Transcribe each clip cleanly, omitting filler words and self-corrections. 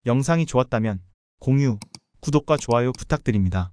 영상이 좋았다면 공유, 구독과 좋아요 부탁드립니다.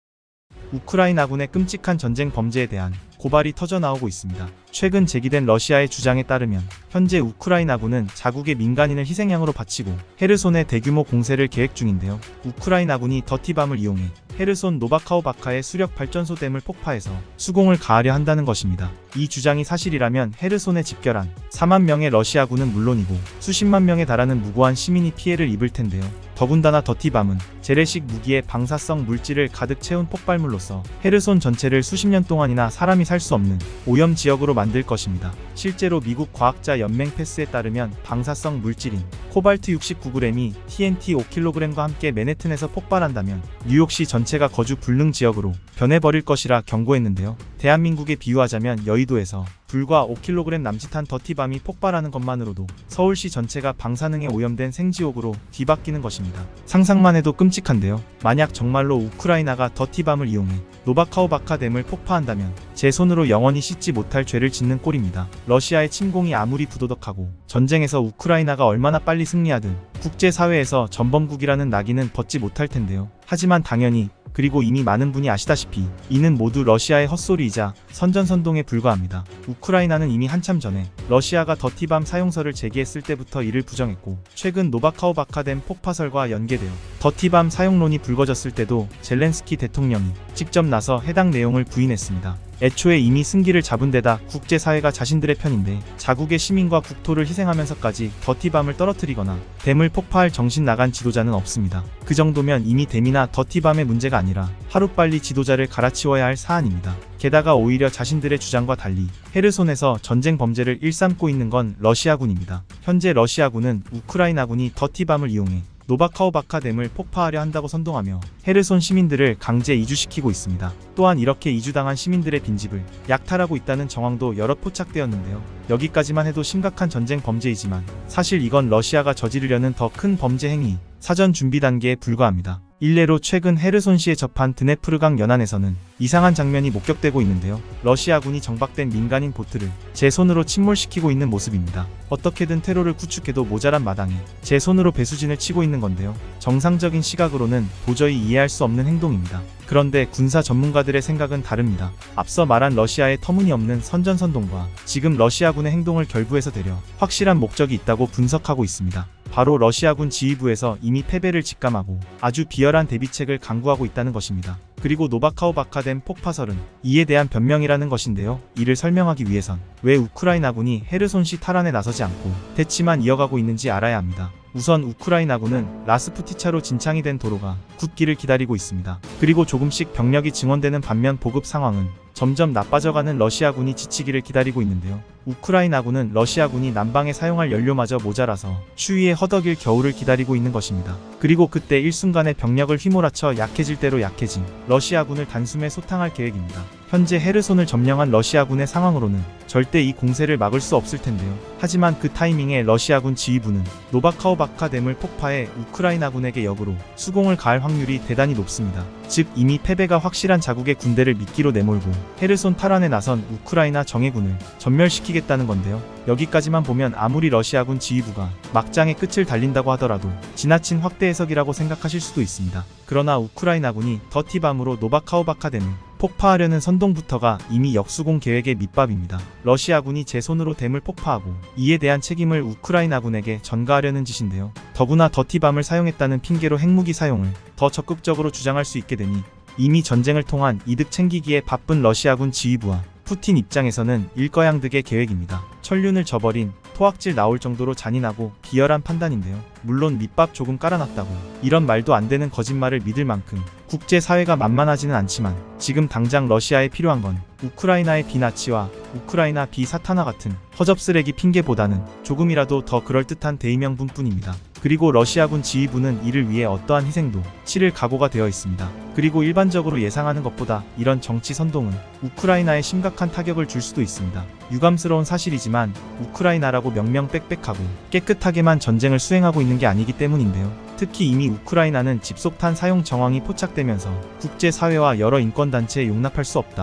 우크라이나군의 끔찍한 전쟁 범죄에 대한 고발이 터져나오고 있습니다. 최근 제기된 러시아의 주장에 따르면 현재 우크라이나군은 자국의 민간인을 희생양으로 바치고 헤르손에 대규모 공세를 계획 중인데요. 우크라이나군이 더티밤을 이용해 헤르손 노바카오바카의 수력 발전소 댐을 폭파해서 수공을 가하려 한다는 것입니다. 이 주장이 사실이라면 헤르손에 집결한 4만 명의 러시아군은 물론이고 수십만 명에 달하는 무고한 시민이 피해를 입을 텐데요. 더군다나 더티밤은 재래식 무기에 방사성 물질을 가득 채운 폭발물로서 헤르손 전체를 수십 년 동안이나 사람이 살 수 없는 오염 지역으로 만들 것입니다. 실제로 미국 과학자 연맹 패스에 따르면 방사성 물질인 코발트 69g이 TNT 5kg과 함께 맨해튼에서 폭발한다면 뉴욕시 전체가 거주 불능 지역으로 변해버릴 것이라 경고했는데요. 대한민국에 비유하자면 여의도에서 불과 5kg 남짓한 더티밤이 폭발하는 것만으로도 서울시 전체가 방사능에 오염된 생지옥으로 뒤바뀌는 것입니다. 상상만 해도 끔찍한데요. 만약 정말로 우크라이나가 더티밤을 이용해 노바카오바카 댐을 폭파한다면 제 손으로 영원히 씻지 못할 죄를 짓는 꼴입니다. 러시아의 침공이 아무리 부도덕하고 전쟁에서 우크라이나가 얼마나 빨리 승리하든 국제사회에서 전범국이라는 낙인은 벗지 못할 텐데요. 하지만 당연히 그리고 이미 많은 분이 아시다시피 이는 모두 러시아의 헛소리이자 선전선동에 불과합니다. 우크라이나는 이미 한참 전에 러시아가 더티밤 사용설을 제기했을 때부터 이를 부정했고 최근 노바카오바카 댐 폭파설과 연계되어 더티밤 사용론이 불거졌을 때도 젤렌스키 대통령이 직접 나서 해당 내용을 부인했습니다. 애초에 이미 승기를 잡은 데다 국제사회가 자신들의 편인데 자국의 시민과 국토를 희생하면서까지 더티밤을 떨어뜨리거나 댐을 폭파할 정신 나간 지도자는 없습니다. 그 정도면 이미 댐이나 더티밤의 문제가 아니라 하루빨리 지도자를 갈아치워야 할 사안입니다. 게다가 오히려 자신들의 주장과 달리 헤르손에서 전쟁 범죄를 일삼고 있는 건 러시아군입니다. 현재 러시아군은 우크라이나군이 더티밤을 이용해 노바카오바카 댐을 폭파하려 한다고 선동하며 헤르손 시민들을 강제 이주시키고 있습니다. 또한 이렇게 이주당한 시민들의 빈집을 약탈하고 있다는 정황도 여럿 포착되었는데요. 여기까지만 해도 심각한 전쟁 범죄이지만 사실 이건 러시아가 저지르려는 더 큰 범죄 행위, 사전 준비 단계에 불과합니다. 일례로 최근 헤르손시에 접한 드네프르강 연안에서는 이상한 장면이 목격되고 있는데요. 러시아군이 정박된 민간인 보트를 제 손으로 침몰시키고 있는 모습입니다. 어떻게든 테러를 구축해도 모자란 마당에 제 손으로 배수진을 치고 있는 건데요. 정상적인 시각으로는 도저히 이해할 수 없는 행동입니다. 그런데 군사 전문가들의 생각은 다릅니다. 앞서 말한 러시아의 터무니없는 선전선동과 지금 러시아군의 행동을 결부해서 대려 확실한 목적이 있다고 분석하고 있습니다. 바로 러시아군 지휘부에서 이미 패배를 직감하고 아주 비열한 대비책을 강구하고 있다는 것입니다. 그리고 노바카오바카 댐 폭파설은 이에 대한 변명이라는 것인데요. 이를 설명하기 위해선 왜 우크라이나군이 헤르손시 탈환에 나서지 않고 대치만 이어가고 있는지 알아야 합니다. 우선 우크라이나군은 라스푸티차로 진창이 된 도로가 굳기를 기다리고 있습니다. 그리고 조금씩 병력이 증원되는 반면 보급 상황은 점점 나빠져가는 러시아군이 지치기를 기다리고 있는데요. 우크라이나군은 러시아군이 난방에 사용할 연료마저 모자라서 추위에 허덕일 겨울을 기다리고 있는 것입니다. 그리고 그때 일순간에 병력을 휘몰아쳐 약해질 대로 약해진 러시아군을 단숨에 소탕할 계획입니다. 현재 헤르손을 점령한 러시아군의 상황으로는 절대 이 공세를 막을 수 없을 텐데요. 하지만 그 타이밍에 러시아군 지휘부는 노바카오바카 댐을 폭파해 우크라이나군에게 역으로 수공을 가할 확률이 대단히 높습니다. 즉 이미 패배가 확실한 자국의 군대를 미끼로 내몰고 헤르손 탈환에 나선 우크라이나 정예군을 전멸시키겠다는 건데요. 여기까지만 보면 아무리 러시아군 지휘부가 막장의 끝을 달린다고 하더라도 지나친 확대 해석이라고 생각하실 수도 있습니다. 그러나 우크라이나군이 더티밤으로 노바카오바카 댐을 폭파하려는 선동부터가 이미 역수공 계획의 밑밥입니다. 러시아군이 제 손으로 댐을 폭파하고 이에 대한 책임을 우크라이나군에게 전가하려는 짓인데요. 더구나 더티밤을 사용했다는 핑계로 핵무기 사용을 더 적극적으로 주장할 수 있게 되니 이미 전쟁을 통한 이득 챙기기에 바쁜 러시아군 지휘부와 푸틴 입장에서는 일거양득의 계획입니다. 천륜을 저버린 토악질 나올 정도로 잔인하고 비열한 판단인데요. 물론 밑밥 조금 깔아놨다고 이런 말도 안 되는 거짓말을 믿을 만큼 국제사회가 만만하지는 않지만 지금 당장 러시아에 필요한 건 우크라이나의 비나치와 우크라이나 비사탄화 같은 허접쓰레기 핑계보다는 조금이라도 더 그럴듯한 대의명분뿐입니다. 그리고 러시아군 지휘부는 이를 위해 어떠한 희생도 치를 각오가 되어 있습니다. 그리고 일반적으로 예상하는 것보다 이런 정치 선동은 우크라이나에 심각한 타격을 줄 수도 있습니다. 유감스러운 사실이지만 우크라이나라고 명명 빽빽하고 깨끗하게만 전쟁을 수행하고 있는 게 아니기 때문인데요. 특히 이미 우크라이나는 집속탄 사용 정황이 포착되면서 국제사회와 여러 인권단체에 용납할 수 없다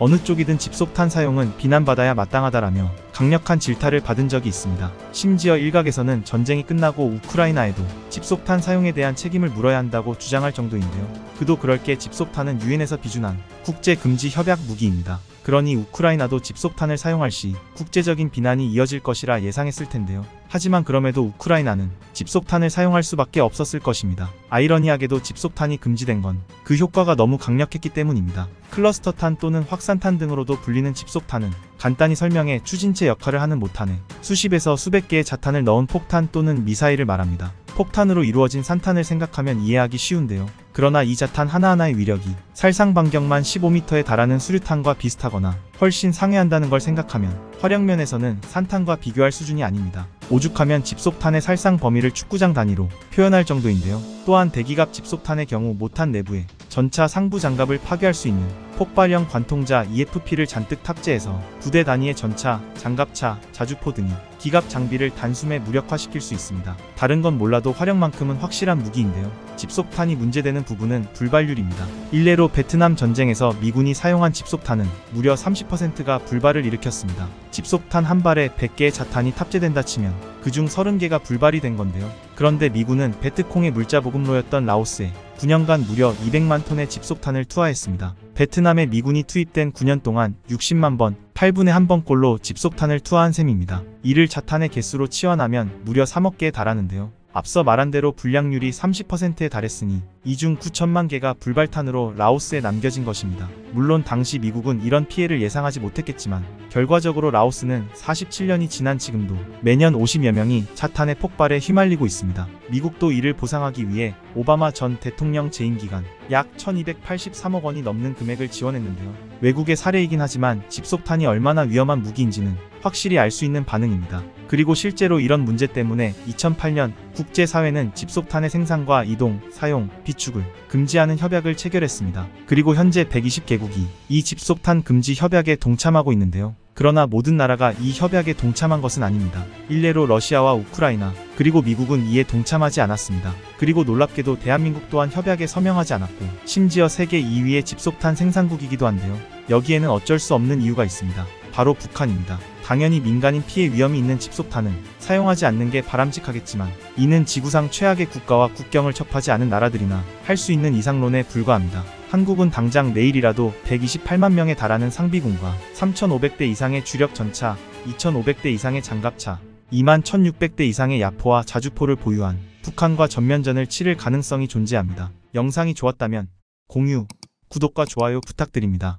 어느 쪽이든 집속탄 사용은 비난받아야 마땅하다라며 강력한 질타를 받은 적이 있습니다. 심지어 일각에서는 전쟁이 끝나고 우크라이나에도 집속탄 사용에 대한 책임을 물어야 한다고 주장할 정도인데요. 그도 그럴 게 집속탄은 유엔에서 비준한 국제금지협약 무기입니다. 그러니 우크라이나도 집속탄을 사용할 시 국제적인 비난이 이어질 것이라 예상했을 텐데요. 하지만 그럼에도 우크라이나는 집속탄을 사용할 수밖에 없었을 것입니다. 아이러니하게도 집속탄이 금지된 건 그 효과가 너무 강력했기 때문입니다. 클러스터탄 또는 확산탄 등으로도 불리는 집속탄은 간단히 설명해 추진체 역할을 하는 못탄에 수십에서 수백 개의 자탄을 넣은 폭탄 또는 미사일을 말합니다. 폭탄으로 이루어진 산탄을 생각하면 이해하기 쉬운데요. 그러나 이 자탄 하나하나의 위력이 살상 반경만 15m에 달하는 수류탄과 비슷하거나 훨씬 상회한다는 걸 생각하면 화력면에서는 산탄과 비교할 수준이 아닙니다. 오죽하면 집속탄의 살상 범위를 축구장 단위로 표현할 정도인데요. 또한 대기갑 집속탄의 경우 모탄 내부에 전차 상부 장갑을 파괴할 수 있는 폭발형 관통자 EFP를 잔뜩 탑재해서 부대 단위의 전차, 장갑차, 자주포 등이 기갑 장비를 단숨에 무력화시킬 수 있습니다. 다른 건 몰라도 화력만큼은 확실한 무기인데요. 집속탄이 문제되는 부분은 불발률입니다. 일례로 베트남 전쟁에서 미군이 사용한 집속탄은 무려 30%가 불발을 일으켰습니다. 집속탄 한 발에 100개의 자탄이 탑재된다 치면 그중 30개가 불발이 된 건데요. 그런데 미군은 베트콩의 물자보급로였던 라오스에 9년간 무려 200만 톤의 집속탄을 투하했습니다. 베트남에 미군이 투입된 9년 동안 60만 번, 8분의 1번꼴로 집속탄을 투하한 셈입니다. 이를 자탄의 개수로 치환하면 무려 3억 개에 달하는데요. 앞서 말한 대로 불량률이 30%에 달했으니 이 중 9천만 개가 불발탄으로 라오스에 남겨진 것입니다. 물론 당시 미국은 이런 피해를 예상하지 못했겠지만 결과적으로 라오스는 47년이 지난 지금도 매년 50여 명이 자탄의 폭발에 휘말리고 있습니다. 미국도 이를 보상하기 위해 오바마 전 대통령 재임 기간 약 1283억 원이 넘는 금액을 지원했는데요. 외국의 사례이긴 하지만 집속탄이 얼마나 위험한 무기인지는 확실히 알 수 있는 반응입니다. 그리고 실제로 이런 문제 때문에 2008년 국제사회는 집속탄의 생산과 이동, 사용, 비축을 금지하는 협약을 체결했습니다. 그리고 현재 120개국이 이 집속탄 금지 협약에 동참하고 있는데요. 그러나 모든 나라가 이 협약에 동참한 것은 아닙니다. 일례로 러시아와 우크라이나, 그리고 미국은 이에 동참하지 않았습니다. 그리고 놀랍게도 대한민국 또한 협약에 서명하지 않았고 심지어 세계 2위의 집속탄 생산국이기도 한데요. 여기에는 어쩔 수 없는 이유가 있습니다. 바로 북한입니다. 당연히 민간인 피해 위험이 있는 집속탄은 사용하지 않는 게 바람직하겠지만 이는 지구상 최악의 국가와 국경을 첩하지 않은 나라들이나 할 수 있는 이상론에 불과합니다. 한국은 당장 내일이라도 128만 명에 달하는 상비군과 3,500대 이상의 주력 전차, 2,500대 이상의 장갑차, 21,600대 이상의 야포와 자주포를 보유한 북한과 전면전을 치를 가능성이 존재합니다. 영상이 좋았다면 공유, 구독과 좋아요 부탁드립니다.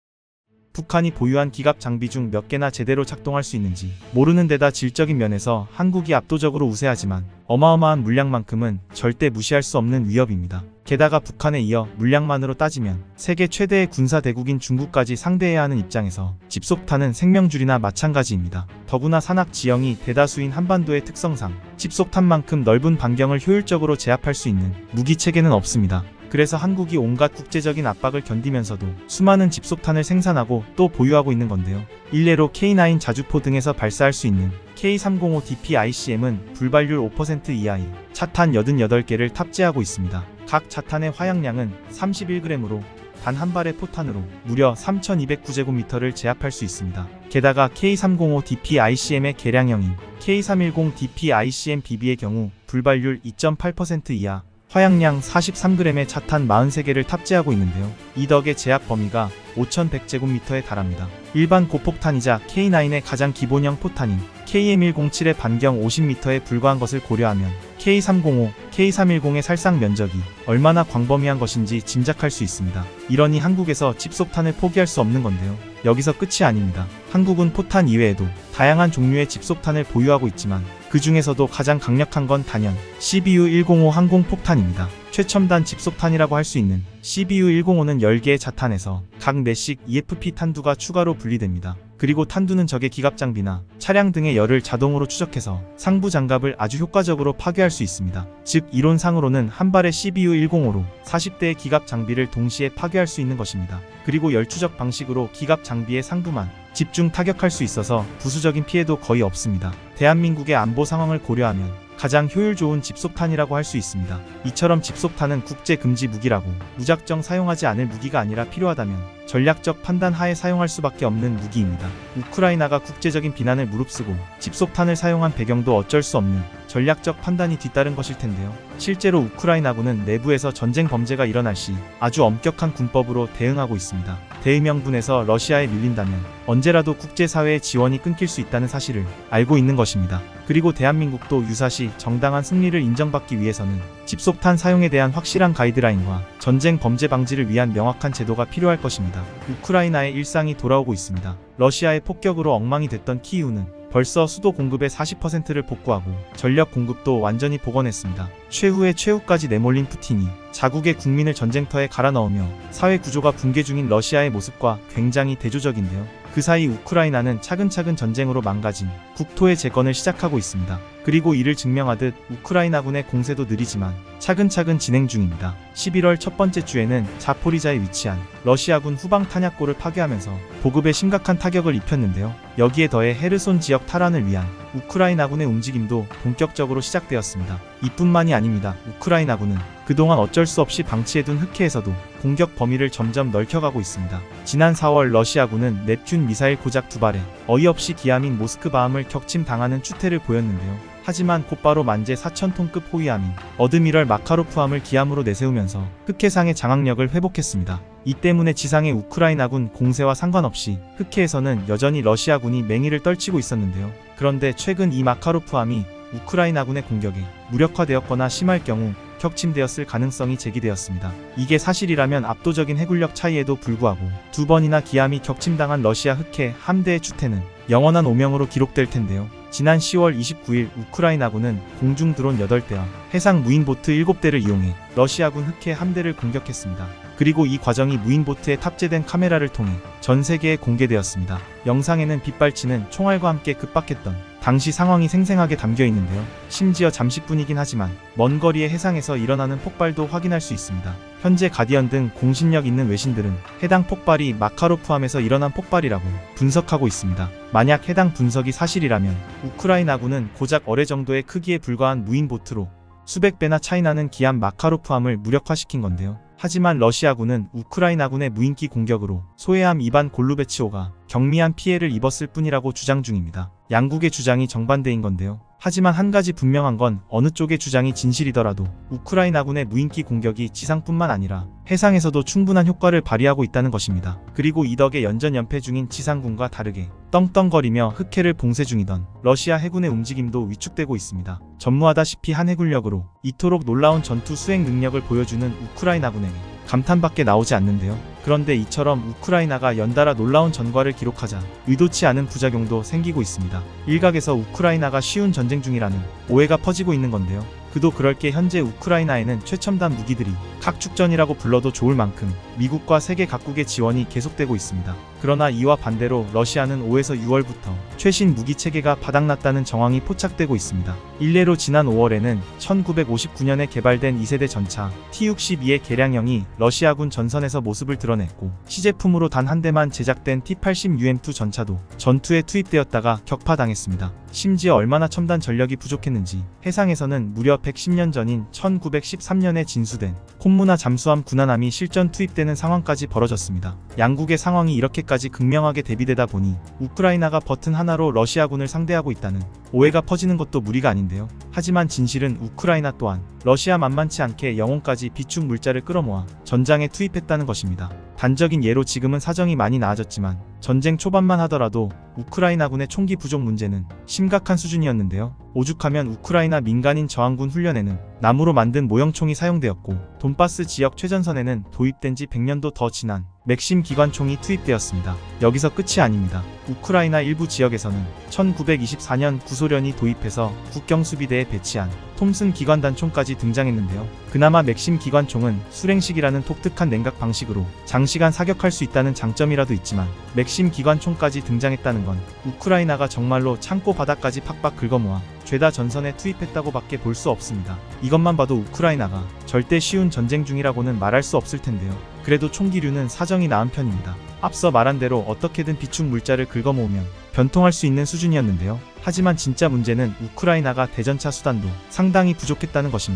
북한이 보유한 기갑 장비 중 몇 개나 제대로 작동할 수 있는지 모르는 데다 질적인 면에서 한국이 압도적으로 우세하지만 어마어마한 물량만큼은 절대 무시할 수 없는 위협입니다. 게다가 북한에 이어 물량만으로 따지면 세계 최대의 군사대국인 중국까지 상대해야 하는 입장에서 집속탄은 생명줄이나 마찬가지입니다. 더구나 산악 지형이 대다수인 한반도의 특성상 집속탄만큼 넓은 반경을 효율적으로 제압할 수 있는 무기체계는 없습니다. 그래서 한국이 온갖 국제적인 압박을 견디면서도 수많은 집속탄을 생산하고 또 보유하고 있는 건데요. 일례로 K9 자주포 등에서 발사할 수 있는 K305 DPICM은 불발률 5% 이하의 차탄 88개를 탑재하고 있습니다. 각 차탄의 화약량은 31g으로 단 한 발의 포탄으로 무려 3209제곱미터를 제압할 수 있습니다. 게다가 K305 DPICM의 개량형인 K310 DPICM BB의 경우 불발률 2.8% 이하, 화약량 43g의 차탄 43개를 탑재하고 있는데요. 이 덕에 제압 범위가 5100제곱미터에 달합니다. 일반 고폭탄이자 K9의 가장 기본형 포탄인 KM107의 반경 50m에 불과한 것을 고려하면 K305, K310의 살상 면적이 얼마나 광범위한 것인지 짐작할 수 있습니다. 이러니 한국에서 집속탄을 포기할 수 없는 건데요. 여기서 끝이 아닙니다. 한국은 포탄 이외에도 다양한 종류의 집속탄을 보유하고 있지만 그 중에서도 가장 강력한 건 단연 CBU-105 항공폭탄입니다. 최첨단 집속탄이라고 할 수 있는 CBU-105는 10개의 자탄에서 각 4씩 EFP 탄두가 추가로 분리됩니다. 그리고 탄두는 적의 기갑 장비나 차량 등의 열을 자동으로 추적해서 상부 장갑을 아주 효과적으로 파괴할 수 있습니다. 즉 이론상으로는 한 발의 CBU-105로 40대의 기갑 장비를 동시에 파괴할 수 있는 것입니다. 그리고 열 추적 방식으로 기갑 장비의 상부만 집중 타격할 수 있어서 부수적인 피해도 거의 없습니다. 대한민국의 안보 상황을 고려하면 가장 효율 좋은 집속탄이라고 할 수 있습니다. 이처럼 집속탄은 국제금지 무기라고 무작정 사용하지 않을 무기가 아니라 필요하다면 전략적 판단 하에 사용할 수밖에 없는 무기입니다. 우크라이나가 국제적인 비난을 무릅쓰고 집속탄을 사용한 배경도 어쩔 수 없는 전략적 판단이 뒤따른 것일 텐데요. 실제로 우크라이나군은 내부에서 전쟁 범죄가 일어날 시 아주 엄격한 군법으로 대응하고 있습니다. 대의명분에서 러시아에 밀린다면 언제라도 국제사회의 지원이 끊길 수 있다는 사실을 알고 있는 것입니다. 그리고 대한민국도 유사시 정당한 승리를 인정받기 위해서는 집속탄 사용에 대한 확실한 가이드라인과 전쟁 범죄 방지를 위한 명확한 제도가 필요할 것입니다. 우크라이나의 일상이 돌아오고 있습니다. 러시아의 폭격으로 엉망이 됐던 키이우는 벌써 수도 공급의 40%를 복구하고 전력 공급도 완전히 복원했습니다. 최후의 최후까지 내몰린 푸틴이 자국의 국민을 전쟁터에 갈아넣으며 사회 구조가 붕괴 중인 러시아의 모습과 굉장히 대조적인데요. 그 사이 우크라이나는 차근차근 전쟁으로 망가진 국토의 재건을 시작하고 있습니다. 그리고 이를 증명하듯 우크라이나군의 공세도 느리지만 차근차근 진행 중입니다. 11월 첫 번째 주에는 자포리자에 위치한 러시아군 후방 탄약고를 파괴하면서 보급에 심각한 타격을 입혔는데요. 여기에 더해 헤르손 지역 탈환을 위한 우크라이나군의 움직임도 본격적으로 시작되었습니다. 이뿐만이 아닙니다. 우크라이나군은 그동안 어쩔 수 없이 방치해둔 흑해에서도 공격 범위를 점점 넓혀가고 있습니다. 지난 4월 러시아군은 넵튠 미사일 고작 2발에 어이없이 기함인 모스크바함을 격침당하는 추태를 보였는데요. 하지만 곧바로 만재 4,000톤급 호위함인 어드미럴 마카로프함을 기함으로 내세우면서 흑해상의 장악력을 회복했습니다. 이 때문에 지상의 우크라이나군 공세와 상관없이 흑해에서는 여전히 러시아군이 맹위를 떨치고 있었는데요. 그런데 최근 이 마카로프함이 우크라이나군의 공격에 무력화되었거나 심할 경우 격침되었을 가능성이 제기되었습니다. 이게 사실이라면 압도적인 해군력 차이에도 불구하고 2번이나 기함이 격침당한 러시아 흑해 함대의 추태는 영원한 오명으로 기록될 텐데요. 지난 10월 29일 우크라이나군은 공중 드론 8대와 해상 무인보트 7대를 이용해 러시아군 흑해 함대를 공격했습니다. 그리고 이 과정이 무인보트에 탑재된 카메라를 통해 전 세계에 공개되었습니다. 영상에는 빗발치는 총알과 함께 급박했던 당시 상황이 생생하게 담겨 있는데요. 심지어 잠시뿐이긴 하지만 먼 거리의 해상에서 일어나는 폭발도 확인할 수 있습니다. 현재 가디언 등 공신력 있는 외신들은 해당 폭발이 마카로프함에서 일어난 폭발이라고 분석하고 있습니다. 만약 해당 분석이 사실이라면 우크라이나군은 고작 어뢰 정도의 크기에 불과한 무인보트로 수백 배나 차이나는 기함 마카로프함을 무력화시킨 건데요. 하지만 러시아군은 우크라이나군의 무인기 공격으로 소해함 이반 골루베치호가 경미한 피해를 입었을 뿐이라고 주장 중입니다. 양국의 주장이 정반대인 건데요. 하지만 한 가지 분명한 건 어느 쪽의 주장이 진실이더라도 우크라이나군의 무인기 공격이 지상뿐만 아니라 해상에서도 충분한 효과를 발휘하고 있다는 것입니다. 그리고 이 덕에 연전연패 중인 지상군과 다르게 떵떵거리며 흑해를 봉쇄 중이던 러시아 해군의 움직임도 위축되고 있습니다. 전무하다시피 한 해군력으로 이토록 놀라운 전투 수행 능력을 보여주는 우크라이나군에게 감탄밖에 나오지 않는데요. 그런데 이처럼 우크라이나가 연달아 놀라운 전과를 기록하자 의도치 않은 부작용도 생기고 있습니다. 일각에서 우크라이나가 쉬운 전쟁 중이라는 오해가 퍼지고 있는 건데요. 그도 그럴 게 현재 우크라이나에는 최첨단 무기들이 각축전이라고 불러도 좋을 만큼 미국과 세계 각국의 지원이 계속되고 있습니다. 그러나 이와 반대로 러시아는 5에서 6월부터 최신 무기 체계가 바닥났다는 정황이 포착되고 있습니다. 일례로 지난 5월에는 1959년에 개발된 2세대 전차 T-62의 개량형이 러시아군 전선에서 모습을 드러냈고 시제품으로 단 한 대만 제작된 T-80UM2 전차도 전투에 투입되었다가 격파당했습니다. 심지어 얼마나 첨단 전력이 부족했는지 해상에서는 무려 110년 전인 1913년에 진수된 콤무나 잠수함 군함이 실전 투입되는 상황까지 벌어졌습니다. 양국의 상황이 이렇게까지 극명하게 대비되다 보니 우크라이나가 버튼 하나로 러시아군을 상대하고 있다는 오해가 퍼지는 것도 무리가 아닌데요. 하지만 진실은 우크라이나 또한 러시아 만만치 않게 영혼까지 비축 물자를 끌어모아 전장에 투입했다는 것입니다. 단적인 예로 지금은 사정이 많이 나아졌지만 전쟁 초반만 하더라도 우크라이나군의 총기 부족 문제는 심각한 수준이었는데요. 오죽하면 우크라이나 민간인 저항군 훈련에는 나무로 만든 모형총이 사용되었고 돈바스 지역 최전선에는 도입된 지 100년도 더 지난 맥심 기관총이 투입되었습니다. 여기서 끝이 아닙니다. 우크라이나 일부 지역에서는 1924년 구소련이 도입해서 국경수비대에 배치한 톰슨 기관단총까지 등장했는데요. 그나마 맥심 기관총은 수랭식이라는 독특한 냉각 방식으로 장시간 사격할 수 있다는 장점이라도 있지만 맥심 기관총까지 등장했다는 건 우크라이나가 정말로 창고 바닥까지 팍팍 긁어모아 죄다 전선에 투입했다고 밖에 볼 수 없습니다. 이것만 봐도 우크라이나가 절대 쉬운 전쟁 중이라고는 말할 수 없을 텐데요. 그래도 총기류는 사정이 나은 편입니다. 앞서 말한 대로 어떻게든 비축 물자를 긁어모으면 변통할 수 있는 수준이었는데요. 하지만 진짜 문제는 우크라이나가 대전차 수단도 상당히 부족했다는 것입니다.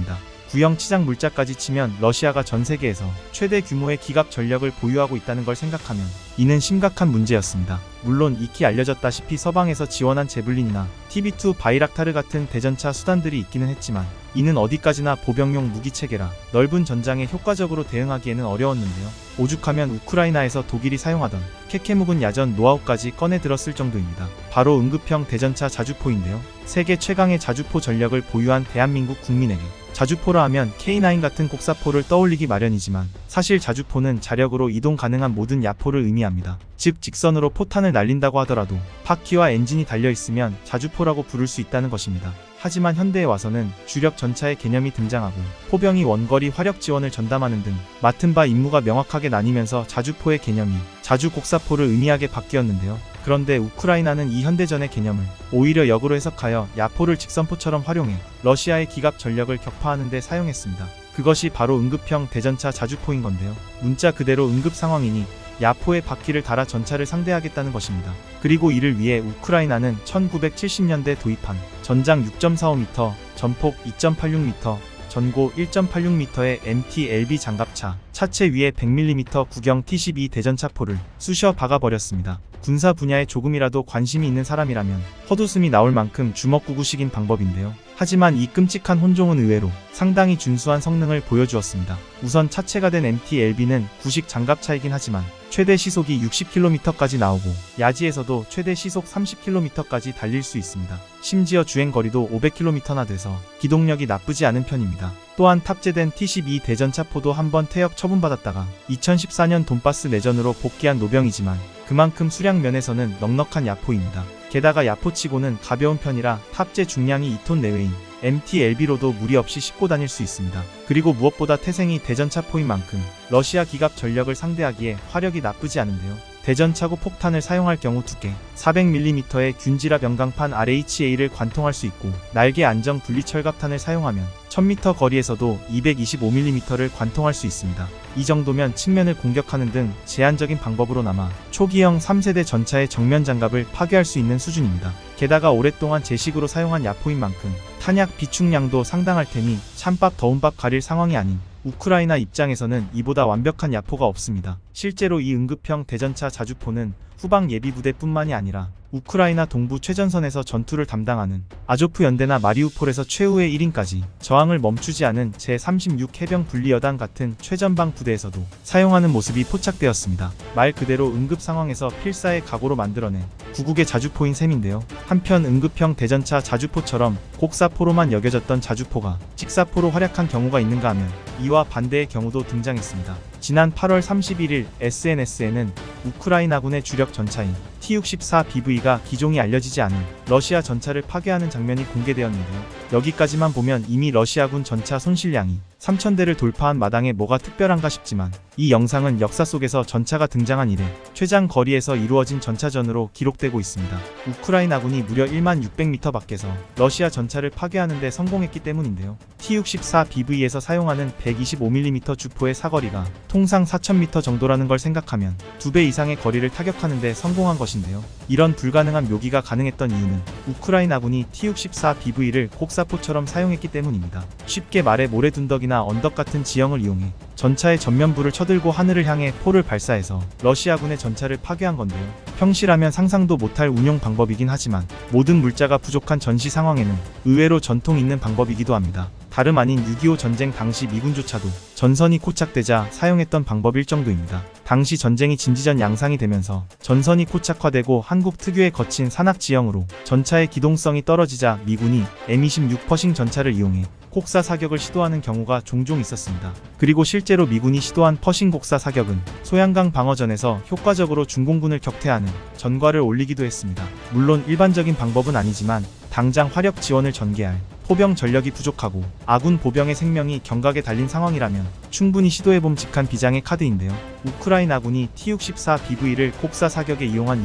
구형 치장 물자까지 치면 러시아가 전 세계에서 최대 규모의 기갑 전력을 보유하고 있다는 걸 생각하면 이는 심각한 문제였습니다. 물론 익히 알려졌다시피 서방에서 지원한 제블린이나 TB2 바이락타르 같은 대전차 수단들이 있기는 했지만 이는 어디까지나 보병용 무기체계라 넓은 전장에 효과적으로 대응하기에는 어려웠는데요. 오죽하면 우크라이나에서 독일이 사용하던 케케묵은 야전 노하우까지 꺼내 들었을 정도입니다. 바로 응급형 대전차 자주포인데요. 세계 최강의 자주포 전력을 보유한 대한민국 국민에게 자주포라 하면 K9 같은 곡사포를 떠올리기 마련이지만 사실 자주포는 자력으로 이동 가능한 모든 야포를 의미합니다. 즉 직선으로 포탄을 날린다고 하더라도 바퀴와 엔진이 달려있으면 자주포라고 부를 수 있다는 것입니다. 하지만 현대에 와서는 주력 전차의 개념이 등장하고 포병이 원거리 화력 지원을 전담하는 등 맡은 바 임무가 명확하게 나뉘면서 자주포의 개념이 자주 곡사포를 의미하게 바뀌었는데요. 그런데 우크라이나는 이 현대전의 개념을 오히려 역으로 해석하여 야포를 직선포처럼 활용해 러시아의 기갑 전력을 격파하는 데 사용했습니다. 그것이 바로 응급형 대전차 자주포인 건데요. 문자 그대로 응급 상황이니 야포에 바퀴를 달아 전차를 상대하겠다는 것입니다. 그리고 이를 위해 우크라이나는 1970년대 도입한 전장 6.45m, 전폭 2.86m, 전고 1.86m의 MT-LB 장갑차, 차체 위에 100mm 구경 T-12 대전차포를 쑤셔 박아버렸습니다. 군사 분야에 조금이라도 관심이 있는 사람이라면 헛웃음이 나올 만큼 주먹구구식인 방법인데요. 하지만 이 끔찍한 혼종은 의외로 상당히 준수한 성능을 보여주었습니다. 우선 차체가 된 MT-LB는 구식 장갑차이긴 하지만 최대 시속이 60km까지 나오고 야지에서도 최대 시속 30km까지 달릴 수 있습니다. 심지어 주행거리도 500km나 돼서 기동력이 나쁘지 않은 편입니다. 또한 탑재된 T-12 대전차포도 한번 퇴역 처분받았다가 2014년 돈바스 내전으로 복귀한 노병이지만 그만큼 수량 면에서는 넉넉한 야포입니다. 게다가 야포치고는 가벼운 편이라 탑재 중량이 2톤 내외인 MT-LB로도 무리 없이 싣고 다닐 수 있습니다. 그리고 무엇보다 태생이 대전차포인 만큼 러시아 기갑 전력을 상대하기에 화력이 나쁘지 않은데요. 대전차고 폭탄을 사용할 경우 두께 400mm의 균지라 변강판 RHA를 관통할 수 있고 날개 안정 분리철갑탄을 사용하면 1000m 거리에서도 225mm를 관통할 수 있습니다. 이 정도면 측면을 공격하는 등 제한적인 방법으로나마 초기형 3세대 전차의 정면 장갑을 파괴할 수 있는 수준입니다. 게다가 오랫동안 제식으로 사용한 야포인 만큼 탄약 비축량도 상당할 테니 찬밥 더운밥 가릴 상황이 아닌 우크라이나 입장에서는 이보다 완벽한 야포가 없습니다. 실제로 이 응급형 대전차 자주포는 후방 예비부대뿐만이 아니라 우크라이나 동부 최전선에서 전투를 담당하는 아조프 연대나 마리우폴에서 최후의 1인까지 저항을 멈추지 않은 제36 해병 분리여단 같은 최전방 부대에서도 사용하는 모습이 포착되었습니다. 말 그대로 응급 상황에서 필사의 각오로 만들어낸 구국의 자주포인 셈인데요. 한편 응급형 대전차 자주포처럼 곡사포로만 여겨졌던 자주포가 직사포로 활약한 경우가 있는가 하면 이와 반대의 경우도 등장했습니다. 지난 8월 31일 SNS에는 우크라이나군의 주력 전차인 T-64BV가 기종이 알려지지 않은 러시아 전차를 파괴하는 장면이 공개되었는데요. 여기까지만 보면 이미 러시아군 전차 손실량이 3000대를 돌파한 마당에 뭐가 특별한가 싶지만 이 영상은 역사 속에서 전차가 등장한 이래 최장 거리에서 이루어진 전차전으로 기록되고 있습니다. 우크라이나군이 무려 1600m 밖에서 러시아 전차를 파괴하는 데 성공했기 때문인데요. T-64BV에서 사용하는 125mm 주포의 사거리가 통상 4000m 정도라는 걸 생각하면 2배 이상의 거리를 타격하는 데 성공한 것인데요. 이런 불가능한 묘기가 가능했던 이유는 우크라이나군이 T-64BV를 곡사포처럼 사용했기 때문입니다. 쉽게 말해 모래둔덕이나 언덕 같은 지형을 이용해 전차의 전면부를 쳐들고 하늘을 향해 포를 발사해서 러시아군의 전차를 파괴한 건데요. 평시라면 상상도 못할 운용 방법이긴 하지만 모든 물자가 부족한 전시 상황에는 의외로 전통 있는 방법이기도 합니다. 다름 아닌 6.25 전쟁 당시 미군조차도 전선이 코착되자 사용했던 방법일 정도입니다. 당시 전쟁이 진지전 양상이 되면서 전선이 코착화되고 한국 특유의 거친 산악 지형으로 전차의 기동성이 떨어지자 미군이 M26 퍼싱 전차를 이용해 곡사 사격을 시도하는 경우가 종종 있었습니다. 그리고 실제로 미군이 시도한 퍼싱 곡사 사격은 소양강 방어전에서 효과적으로 중공군을 격퇴하는 전과를 올리기도 했습니다. 물론 일반적인 방법은 아니지만 당장 화력 지원을 전개할 포병 전력이 부족하고 아군 보병의 생명이 경각에 달린 상황이라면 충분히 시도해봄직한 비장의 카드인데요. 우크라이나군이 T-64BV를 곡사 사격에 이용한 이유도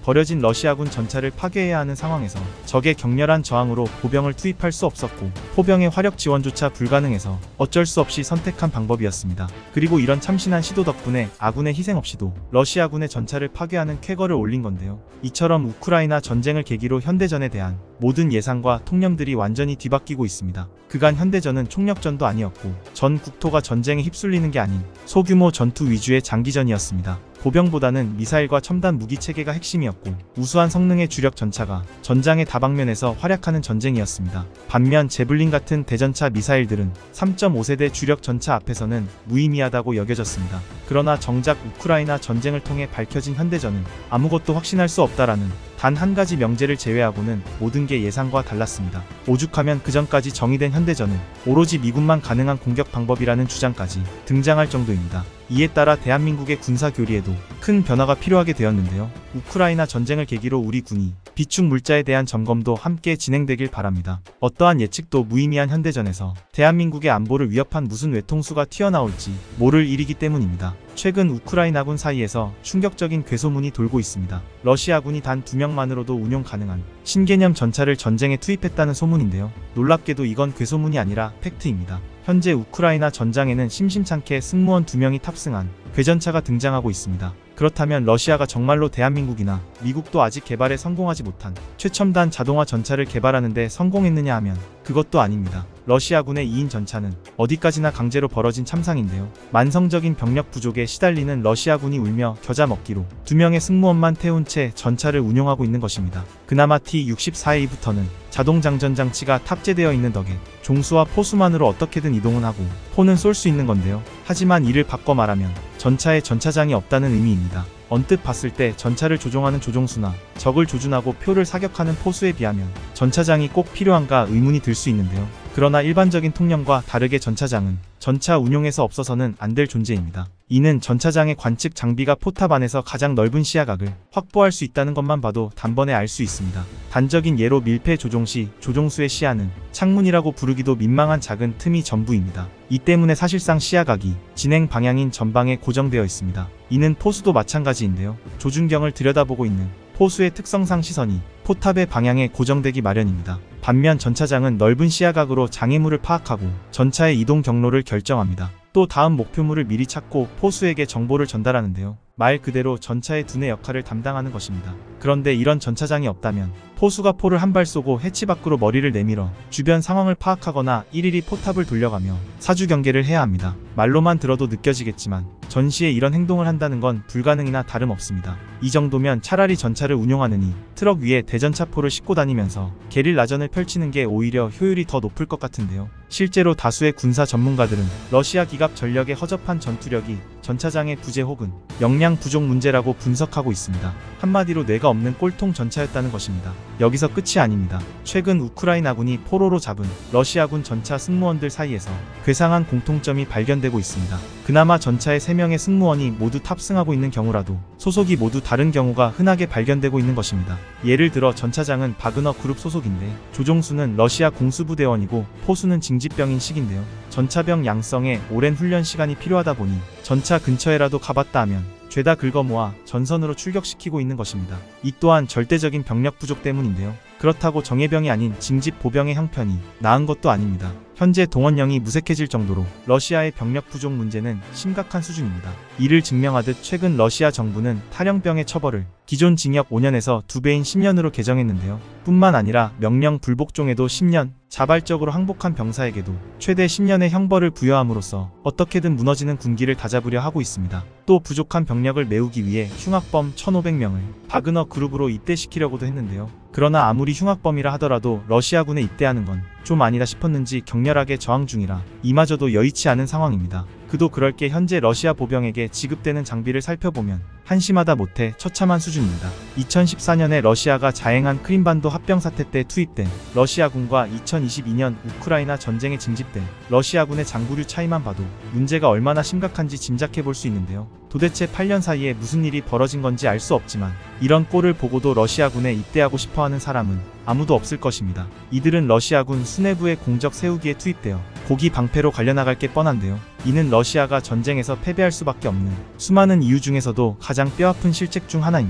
버려진 러시아군 전차를 파괴해야 하는 상황에서 적의 격렬한 저항으로 보병을 투입할 수 없었고 포병의 화력 지원조차 불가능해서 어쩔 수 없이 선택한 방법이었습니다. 그리고 이런 참신한 시도 덕분에 아군의 희생 없이도 러시아군의 전차를 파괴하는 쾌거를 올린 건데요. 이처럼 우크라이나 전쟁을 계기로 현대전에 대한 모든 예상과 통념들이 완전히 뒤바뀌고 있습니다. 그간 현대전은 총력전도 아니었고 전 국토가 전쟁에 휩쓸리는 게 아닌 소규모 전투 위주의 장기전이었습니다. 보병보다는 미사일과 첨단 무기 체계가 핵심이었고 우수한 성능의 주력 전차가 전장의 다방면에서 활약하는 전쟁이었습니다. 반면 제블린 같은 대전차 미사일들은 3.5세대 주력 전차 앞에서는 무의미하다고 여겨졌습니다. 그러나 정작 우크라이나 전쟁을 통해 밝혀진 현대전은 아무것도 확신할 수 없다라는 단 한 가지 명제를 제외하고는 모든 게 예상과 달랐습니다. 오죽하면 그전까지 정의된 현대전은 오로지 미군만 가능한 공격 방법이라는 주장까지 등장할 정도입니다. 이에 따라 대한민국의 군사 교리에도 큰 변화가 필요하게 되었는데요. 우크라이나 전쟁을 계기로 우리 군이 비축 물자에 대한 점검도 함께 진행되길 바랍니다. 어떠한 예측도 무의미한 현대전에서 대한민국의 안보를 위협한 무슨 외통수가 튀어나올지 모를 일이기 때문입니다. 최근 우크라이나군 사이에서 충격적인 괴소문이 돌고 있습니다. 러시아군이 단 2명만으로도 운용 가능한 신개념 전차를 전쟁에 투입했다는 소문인데요. 놀랍게도 이건 괴소문이 아니라 팩트입니다. 현재 우크라이나 전장에는 심심찮게 승무원 2명이 탑승한 괴전차가 등장하고 있습니다. 그렇다면 러시아가 정말로 대한민국이나 미국도 아직 개발에 성공하지 못한 최첨단 자동화 전차를 개발하는데 성공했느냐 하면 그것도 아닙니다. 러시아군의 2인 전차는 어디까지나 강제로 벌어진 참상인데요. 만성적인 병력 부족에 시달리는 러시아군이 울며 겨자 먹기로 2명의 승무원만 태운 채 전차를 운용하고 있는 것입니다. 그나마 T-64A부터는 자동 장전 장치가 탑재되어 있는 덕에 종수와 포수만으로 어떻게든 이동은 하고 포는 쏠 수 있는 건데요. 하지만 이를 바꿔 말하면 전차에 전차장이 없다는 의미입니다. 언뜻 봤을 때 전차를 조종하는 조종수나 적을 조준하고 표를 사격하는 포수에 비하면 전차장이 꼭 필요한가 의문이 들 수 있는데요. 그러나 일반적인 통념과 다르게 전차장은 전차 운용에서 없어서는 안 될 존재입니다. 이는 전차장의 관측 장비가 포탑 안에서 가장 넓은 시야각을 확보할 수 있다는 것만 봐도 단번에 알 수 있습니다. 단적인 예로 밀폐 조종 시 조종수의 시야는 창문이라고 부르기도 민망한 작은 틈이 전부입니다. 이 때문에 사실상 시야각이 진행 방향인 전방에 고정되어 있습니다. 이는 포수도 마찬가지인데요. 조준경을 들여다보고 있는 포수의 특성상 시선이 포탑의 방향에 고정되기 마련입니다. 반면 전차장은 넓은 시야각으로 장애물을 파악하고 전차의 이동 경로를 결정합니다. 또 다음 목표물을 미리 찾고 포수에게 정보를 전달하는데요. 말 그대로 전차의 두뇌 역할을 담당하는 것입니다. 그런데 이런 전차장이 없다면 포수가 포를 한 발 쏘고 해치 밖으로 머리를 내밀어 주변 상황을 파악하거나 일일이 포탑을 돌려가며 사주 경계를 해야 합니다. 말로만 들어도 느껴지겠지만 전시에 이런 행동을 한다는 건 불가능이나 다름없습니다. 이 정도면 차라리 전차를 운용하느니 트럭 위에 대전차포를 싣고 다니면서 게릴라전을 펼치는 게 오히려 효율이 더 높을 것 같은데요. 실제로 다수의 군사 전문가들은 러시아 기갑 전력의 허접한 전투력이 전차장의 부재 혹은 역량 부족 문제라고 분석하고 있습니다. 한마디로 뇌가 없는 꼴통 전차였다는 것입니다. 여기서 끝이 아닙니다. 최근 우크라이나군이 포로로 잡은 러시아군 전차 승무원들 사이에서 괴상한 공통점이 발견되고 있습니다. 그나마 전차의 3명의 승무원이 모두 탑승하고 있는 경우라도 소속이 모두 다른 경우가 흔하게 발견되고 있는 것입니다. 예를 들어 전차장은 바그너 그룹 소속인데 조종수는 러시아 공수부대원이고 포수는 징집병인 식인데요. 전차병 양성에 오랜 훈련 시간이 필요하다 보니 전차 근처에라도 가봤다 하면 죄다 긁어모아 전선으로 출격시키고 있는 것입니다. 이 또한 절대적인 병력 부족 때문인데요. 그렇다고 정예병이 아닌 징집 보병의 형편이 나은 것도 아닙니다. 현재 동원령이 무색해질 정도로 러시아의 병력 부족 문제는 심각한 수준입니다. 이를 증명하듯 최근 러시아 정부는 탈영병의 처벌을 기존 징역 5년에서 2배인 10년으로 개정했는데요. 뿐만 아니라 명령 불복종에도 10년, 자발적으로 항복한 병사에게도 최대 10년의 형벌을 부여함으로써 어떻게든 무너지는 군기를 다잡으려 하고 있습니다. 또 부족한 병력을 메우기 위해 흉악범 1,500명을 바그너 그룹으로 입대시키려고도 했는데요. 그러나 아무리 흉악범이라 하더라도 러시아군에 입대하는 건 좀 아니다 싶었는지 격렬하게 저항 중이라 이마저도 여의치 않은 상황입니다. 그도 그럴 게 현재 러시아 보병에게 지급되는 장비를 살펴보면 한심하다 못해 처참한 수준입니다. 2014년에 러시아가 자행한 크림반도 합병 사태 때 투입된 러시아군과 2022년 우크라이나 전쟁에 징집된 러시아군의 장구류 차이만 봐도 문제가 얼마나 심각한지 짐작해 볼 수 있는데요. 도대체 8년 사이에 무슨 일이 벌어진 건지 알 수 없지만 이런 꼴을 보고도 러시아군에 입대하고 싶어하는 사람은 아무도 없을 것입니다. 이들은 러시아군 수뇌부의 공적 세우기에 투입되어 고기 방패로 갈려나갈 게 뻔한데요. 이는 러시아가 전쟁에서 패배할 수밖에 없는 수많은 이유 중에서도 가장 뼈아픈 실책 중 하나입니다.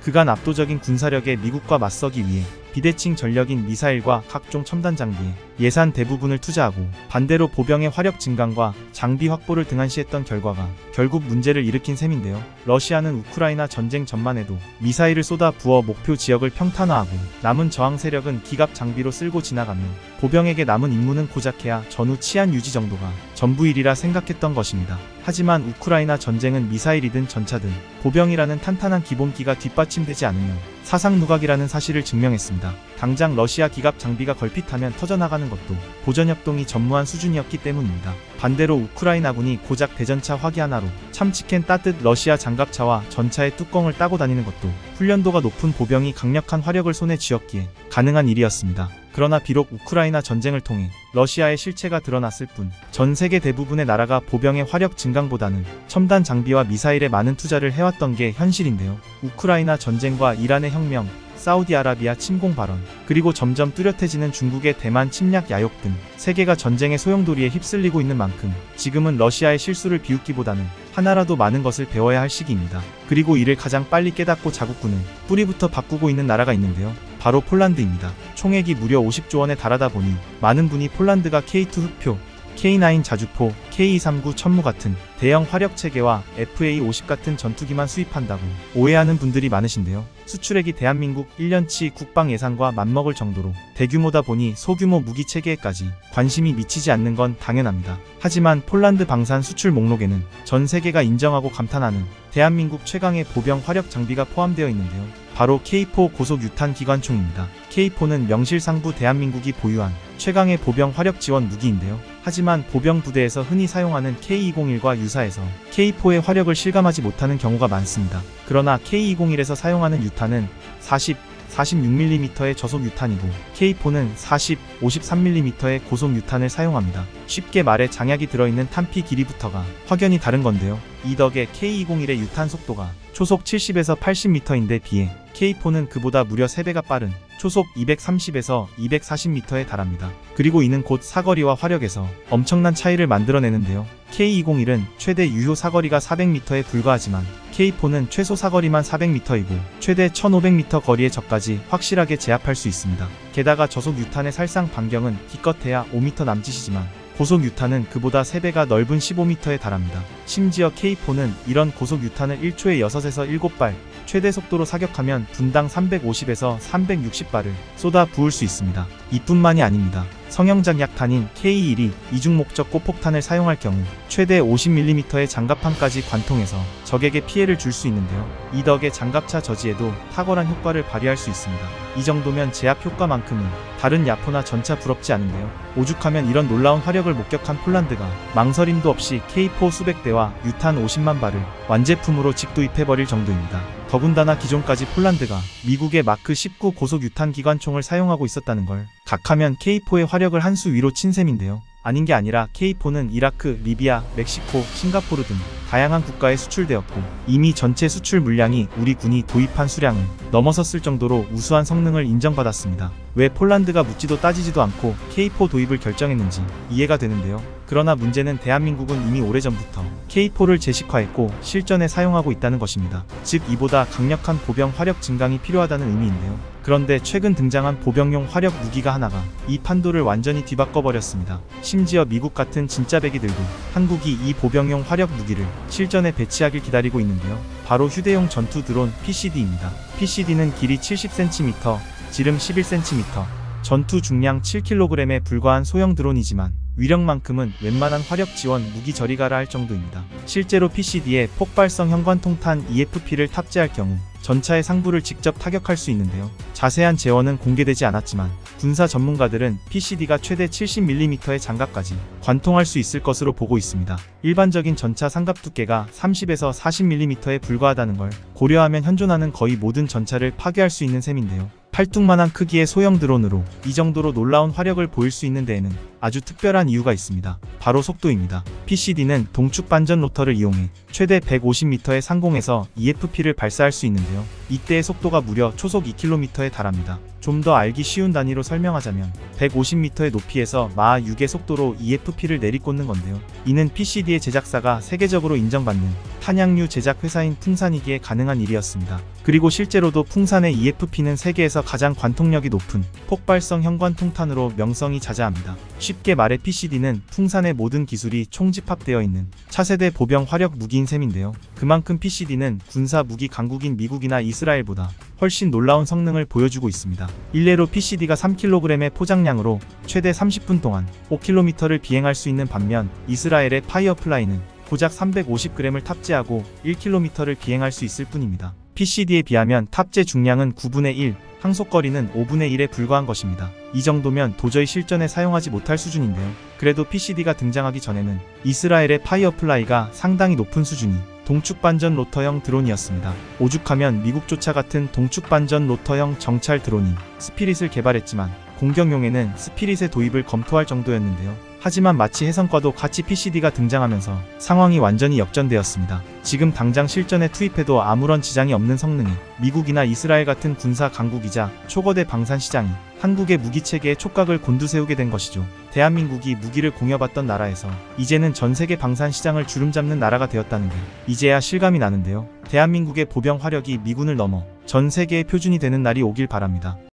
그간 압도적인 군사력의 미국과 맞서기 위해 비대칭 전력인 미사일과 각종 첨단 장비에 예산 대부분을 투자하고 반대로 보병의 화력 증강과 장비 확보를 등한시했던 결과가 결국 문제를 일으킨 셈인데요. 러시아는 우크라이나 전쟁 전만 해도 미사일을 쏟아 부어 목표 지역을 평탄화하고 남은 저항 세력은 기갑 장비로 쓸고 지나가며 보병에게 남은 임무는 고작해야 전후 치안 유지 정도가 전부일이라 생각했던 것입니다. 하지만 우크라이나 전쟁은 미사일이든 전차든 보병이라는 탄탄한 기본기가 뒷받침되지 않으면 사상 누각이라는 사실을 증명했습니다. 당장 러시아 기갑 장비가 걸핏하면 터져나가는 것도 보전협동이 전무한 수준이었기 때문입니다. 반대로 우크라이나군이 고작 대전차 화기 하나로 참치캔 따듯 러시아 장갑차와 전차의 뚜껑을 따고 다니는 것도 훈련도가 높은 보병이 강력한 화력을 손에 쥐었기에 가능한 일이었습니다. 그러나 비록 우크라이나 전쟁을 통해 러시아의 실체가 드러났을 뿐 전 세계 대부분의 나라가 보병의 화력 증강보다는 첨단 장비와 미사일에 많은 투자를 해왔던 게 현실인데요. 우크라이나 전쟁과 이란의 혁명, 사우디아라비아 침공 발언, 그리고 점점 뚜렷해지는 중국의 대만 침략 야욕 등 세계가 전쟁의 소용돌이에 휩쓸리고 있는 만큼 지금은 러시아의 실수를 비웃기보다는 하나라도 많은 것을 배워야 할 시기입니다. 그리고 이를 가장 빨리 깨닫고 자국군을 뿌리부터 바꾸고 있는 나라가 있는데요. 바로 폴란드입니다. 총액이 무려 50조 원에 달하다 보니 많은 분이 폴란드가 K2 흑표, K9 자주포, K239 천무 같은 대형 화력 체계와 FA50 같은 전투기만 수입한다고 오해하는 분들이 많으신데요. 수출액이 대한민국 1년치 국방 예산과 맞먹을 정도로 대규모다 보니 소규모 무기 체계에까지 관심이 미치지 않는 건 당연합니다. 하지만 폴란드 방산 수출 목록에는 전 세계가 인정하고 감탄하는 대한민국 최강의 보병 화력 장비가 포함되어 있는데요. 바로 K4 고속 유탄 기관총입니다. K4는 명실상부 대한민국이 보유한 최강의 보병 화력 지원 무기인데요. 하지만 보병 부대에서 흔히 사용하는 K201과 유사해서 K4의 화력을 실감하지 못하는 경우가 많습니다. 그러나 K201에서 사용하는 유탄은 46mm의 저속 유탄이고 K4는 53mm의 고속 유탄을 사용합니다. 쉽게 말해 장약이 들어있는 탄피 길이부터가 확연히 다른 건데요. 이 덕에 K201의 유탄 속도가 초속 70에서 80m인데 비해 K4는 그보다 무려 3배가 빠른 초속 230에서 240m에 달합니다. 그리고 이는 곧 사거리와 화력에서 엄청난 차이를 만들어내는데요. K201은 최대 유효 사거리가 400m에 불과하지만 K4는 최소 사거리만 400m이고 최대 1500m 거리의 적까지 확실하게 제압할 수 있습니다. 게다가 저속 유탄의 살상 반경은 기껏해야 5m 남짓이지만 고속 유탄은 그보다 3배가 넓은 15m에 달합니다. 심지어 K4는 이런 고속 유탄을 1초에 6에서 7발, 최대 속도로 사격하면 분당 350에서 360발을 쏟아 부을 수 있습니다. 이뿐만이 아닙니다. 성형장약탄인 K1이 이중 목적 고폭탄을 사용할 경우 최대 50mm의 장갑판까지 관통해서 적에게 피해를 줄 수 있는데요. 이 덕에 장갑차 저지에도 탁월한 효과를 발휘할 수 있습니다. 이 정도면 제압 효과만큼은 다른 야포나 전차 부럽지 않은데요. 오죽하면 이런 놀라운 화력을 목격한 폴란드가 망설임도 없이 K4 수백 대와 유탄 50만 발을 완제품으로 직도입해버릴 정도입니다. 더군다나 기존까지 폴란드가 미국의 마크 19 고속 유탄 기관총을 사용하고 있었다는 걸 각하면 K4의 화력을 한 수 위로 친 셈인데요. 아닌 게 아니라 K4는 이라크, 리비아, 멕시코, 싱가포르 등 다양한 국가에 수출되었고 이미 전체 수출 물량이 우리 군이 도입한 수량을 넘어섰을 정도로 우수한 성능을 인정받았습니다. 왜 폴란드가 묻지도 따지지도 않고 K4 도입을 결정했는지 이해가 되는데요. 그러나 문제는 대한민국은 이미 오래전부터 K4를 제식화했고 실전에 사용하고 있다는 것입니다. 즉 이보다 강력한 보병 화력 증강이 필요하다는 의미인데요. 그런데 최근 등장한 보병용 화력 무기가 하나가 이 판도를 완전히 뒤바꿔버렸습니다. 심지어 미국 같은 진짜 배기들도 한국이 이 보병용 화력 무기를 실전에 배치하길 기다리고 있는데요. 바로 휴대용 전투 드론 PCD입니다. PCD는 길이 70cm, 지름 11cm, 전투 중량 7kg에 불과한 소형 드론이지만 위력만큼은 웬만한 화력 지원 무기 저리가라 할 정도입니다. 실제로 PCD에 폭발성 현관통탄 EFP를 탑재할 경우 전차의 상부를 직접 타격할 수 있는데요. 자세한 재원은 공개되지 않았지만 군사 전문가들은 PCD가 최대 70mm의 장갑까지 관통할 수 있을 것으로 보고 있습니다. 일반적인 전차 상갑 두께가 30에서 40mm에 불과하다는 걸 고려하면 현존하는 거의 모든 전차를 파괴할 수 있는 셈인데요. 팔뚝만한 크기의 소형 드론으로 이 정도로 놀라운 화력을 보일 수 있는 데에는 아주 특별한 이유가 있습니다. 바로 속도입니다. PCD는 동축 반전 로터를 이용해 최대 150m의 상공에서 EFP를 발사할 수 있는데요. 이때의 속도가 무려 초속 2km에 달합니다. 좀 더 알기 쉬운 단위로 설명하자면 150m의 높이에서 마하 6의 속도로 EFP를 내리꽂는 건데요. 이는 PCD의 제작사가 세계적으로 인정받는 탄약류 제작 회사인 풍산이기에 가능한 일이었습니다. 그리고 실제로도 풍산의 EFP는 세계에서 가장 관통력이 높은 폭발성 현관통탄으로 명성이 자자합니다. 쉽게 말해 PCD는 풍산의 모든 기술이 총집합되어 있는 차세대 보병 화력 무기인 셈인데요. 그만큼 PCD는 군사 무기 강국인 미국이나 이스라엘보다 훨씬 놀라운 성능을 보여주고 있습니다. 일례로 PCD가 3kg의 포장량으로 최대 30분 동안 5km를 비행할 수 있는 반면 이스라엘의 파이어플라이는 고작 350g을 탑재하고 1km를 비행할 수 있을 뿐입니다. PCD에 비하면 탑재 중량은 9분의 1, 항속거리는 5분의 1에 불과한 것입니다. 이 정도면 도저히 실전에 사용하지 못할 수준인데요. 그래도 PCD가 등장하기 전에는 이스라엘의 파이어플라이가 상당히 높은 수준이 동축반전 로터형 드론이었습니다. 오죽하면 미국조차 같은 동축반전 로터형 정찰 드론인 스피릿을 개발했지만 공격용에는 스피릿의 도입을 검토할 정도였는데요. 하지만 마치 해성과도 같이 PCD가 등장하면서 상황이 완전히 역전되었습니다. 지금 당장 실전에 투입해도 아무런 지장이 없는 성능이 미국이나 이스라엘 같은 군사 강국이자 초거대 방산 시장이 한국의 무기체계에 촉각을 곤두세우게 된 것이죠. 대한민국이 무기를 공여받던 나라에서 이제는 전세계 방산 시장을 주름잡는 나라가 되었다는 게 이제야 실감이 나는데요. 대한민국의 보병 화력이 미군을 넘어 전 세계의 표준이 되는 날이 오길 바랍니다.